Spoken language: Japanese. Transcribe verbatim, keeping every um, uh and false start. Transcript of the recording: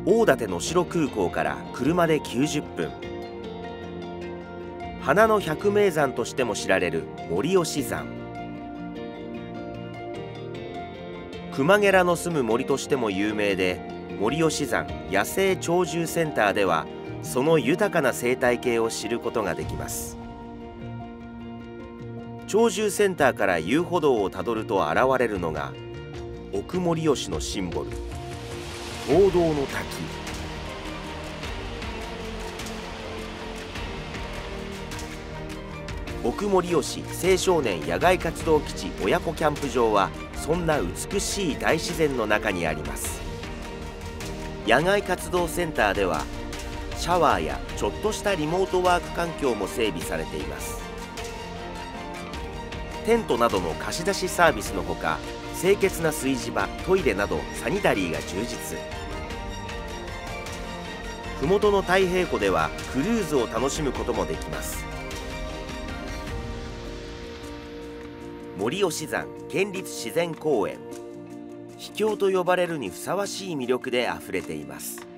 大館能代空港から車できゅうじゅっぷん、花の百名山としても知られる森吉山、熊ゲラの住む森としても有名で、森吉山野生鳥獣センターではその豊かな生態系を知ることができます。鳥獣センターから遊歩道をたどると現れるのが奥森吉のシンボル、東堂の滝。奥森吉青少年野外活動基地親子キャンプ場はそんな美しい大自然の中にあります。野外活動センターではシャワーやちょっとしたリモートワーク環境も整備されています。テントなどの貸し出しサービスのほか、清潔な炊事場、トイレなどサニタリーが充実。麓の太平湖ではクルーズを楽しむこともできます。森吉山県立自然公園、秘境と呼ばれるにふさわしい魅力であふれています。